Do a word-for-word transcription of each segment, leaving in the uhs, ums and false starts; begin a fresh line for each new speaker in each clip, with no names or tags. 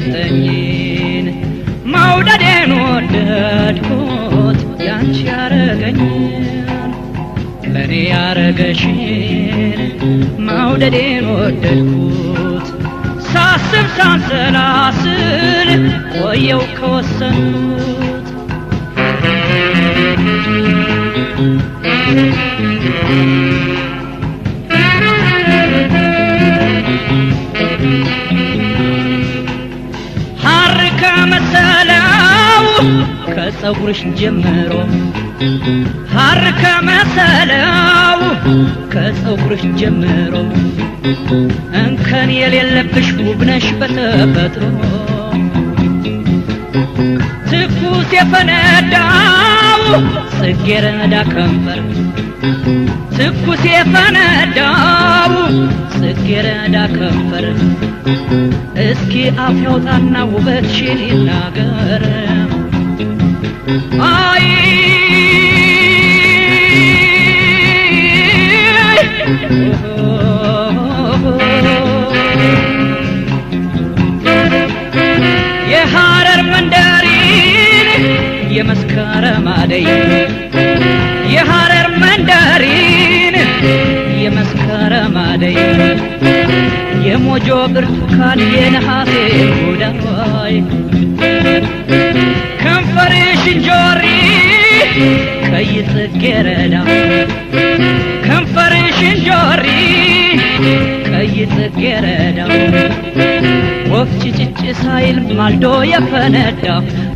ሰጠኝን መውደዴን ወደድኩት ያንቺ ያረገኝን ለኔ ያረገሽን መውደዴን ወደድኩት ሳስብ ሳንሰላስል ቆየው ከወሰንኩት ሐርካ መሰለው ከጸጉርሽ ጀምሮ ሐርካ መሰለው ከጸጉርሽ ጀምሮ እንከን የሌለብሽ ውብ ነሽ በተፈጥሮ ትኩስ የፈነዳው ጽጌረዳ ከንፈር ትኩስ የፈነዳው ጽጌረዳ ከንፈር እስኪ አፍ ያውጣና ውበትሽን ይናገር አይ የሐረር መንደሪን የመስከረም አደይ የሐረር መንደሪን የመስከረም አደይ የሞጆ ብርቱካን የነሐሴ ጉዳይ ከንፈርሽ እንጆሪ ቀይ ጽጌረዳ ከንፈርሽ እንጆሪ ቀይ ጽጌረዳ ወፍ ጭጭ ሳይል ማልዶ የፈነዳ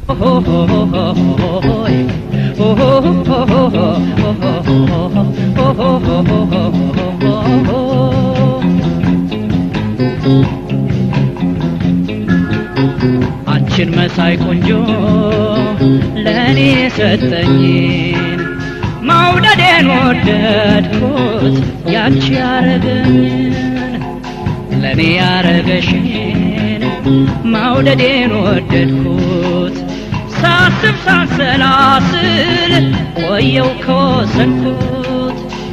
አንቺን መሳይ ቆንጆ ለኔ ሰጠኝን መውደዴን ወደድኩት ያንቺ ያረገኝን ለኔ ያረገሽን መውደዴን ወደድኩት ሳስብ ሳንሰላስል ቆየው ከወሰንኩት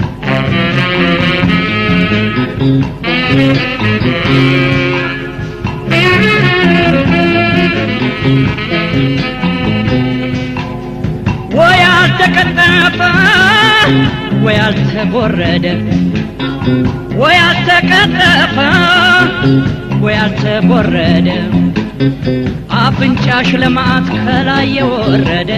ወይ አልተቀጠፈ ወይ አልተቦረደ ወይ አልተቀጠፈ ወይ አልተቦረደ አፍንጫሽ ለማት ከላይ የወረደ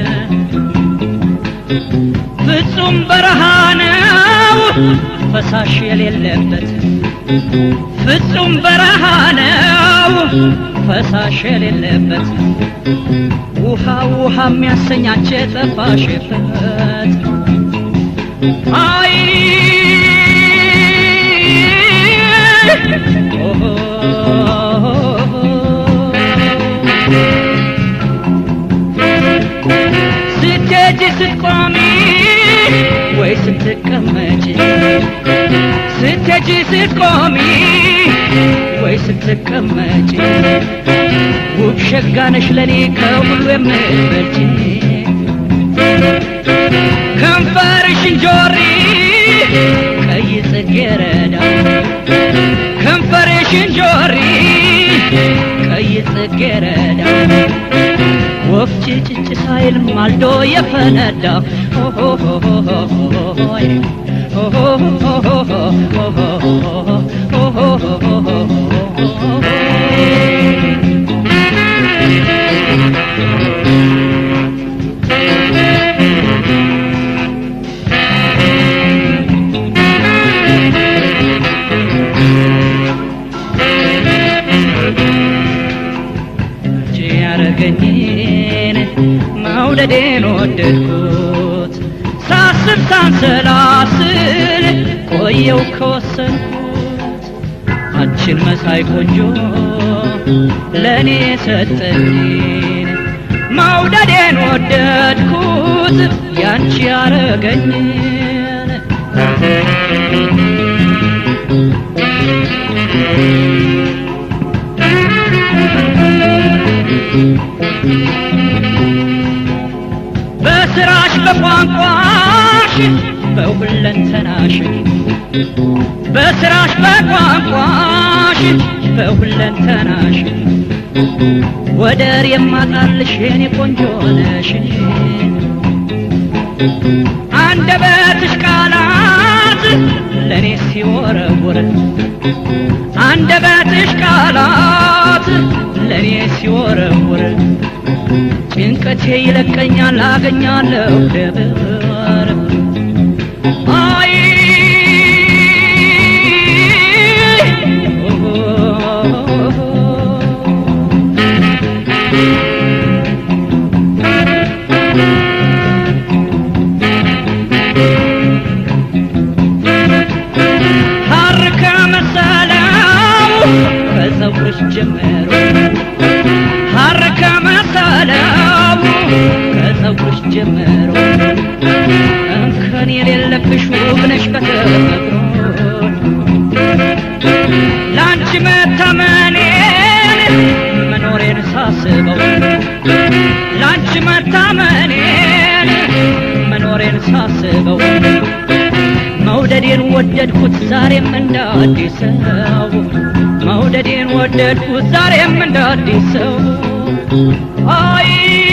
ፍጹም በረሃ ነው ፈሳሽ የሌለበት ፍጹም በረሃ ነው ፈሳሽ የሌለበት ውሃ ውሃ የሚያሰኛች ጠፋሽበት አይ ስትሄጂ ስትቆሚ ወይ ስትቀመጪ ስትሄጂ ስትቆሚ ወይ ስትቀመጪ ውብ ሸጋ ነሽ ለኔ ከሁሉ የምትበልጪ ከንፈርሽ እንጆሪ ቀይ ጽጌረዳ ከንፈርሽ እንጆሪ ቀይ ጽጌረዳ ወፍ ጭጭ ሳይል ማልዶ የፈነዳ ያረገኝን መውደዴን ወደድኩት ሳስብ ሳንሰላስል ቆየው ከወሰንኩት አንቺን መሳይ ቆንጆ ለኔ ሰጠኝን መውደዴን ወደድኩት ያንቺ ያረገኝን በስራሽ በቋንቋሽ በሁለንተናሽ በስራሽ በቋንቋሽ በሁለንተናሽ ወደር የማጣልሽ የኔ ቆንጆ ነሽ አንደበትሽ ቃላት ለኔ ሲወረወር አንደበትሽ ቃላት ለኔ ሲወረወር ጭንቀቴ ይለቀኛል አገኛለሁ ደብር አይ ከፀጉርሽ ጀምሮ ሐረካ መሰለው ከፀጉርሽ ጀምሮ እንከን የሌለብሽ ውብ ነሽ በተፈጥሮ ላንቺ መታመኔን መኖሬን ሳስበው ላንቺ መታመኔን መኖሬን ሳስበው መውደዴን ወደድኩት ዛሬም እንደ አዲስ ሰው መውደዴን ወደድኩት ዛሬም እንደ አዲስ ሰው አይ